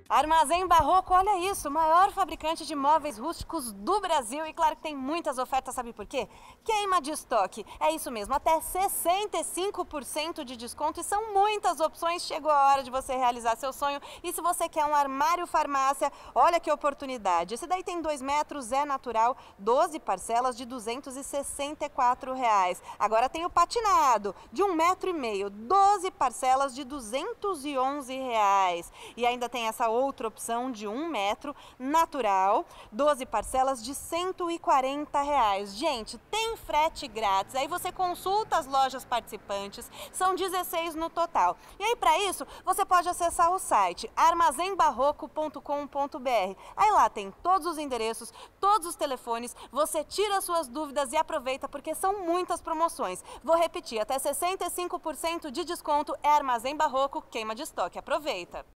Armazém Barroco, olha isso, maior fabricante de móveis rústicos do Brasil e claro que tem muitas ofertas, sabe por quê? Queima de estoque, é isso mesmo, até 65% de desconto e são muitas opções, chegou a hora de você realizar seu sonho e se você quer um armário farmácia, olha que oportunidade, esse daí tem 2 metros, é natural, 12 parcelas de R$ 264. Agora tem o patinado, de 1,5 metro, 12 parcelas de R$ 211. E ainda tem essa outra opção de 1 metro, natural, 12 parcelas de R$ 140. Gente, tem frete grátis, aí você consulta as lojas participantes, são 16 no total. E aí para isso, você pode acessar o site armazembarroco.com.br. Aí lá tem todos os endereços, todos os telefones, você tira suas dúvidas e aproveita porque são muitas promoções. Vou repetir, até 65% de desconto é Armazém Barroco, queima de estoque. Aproveita!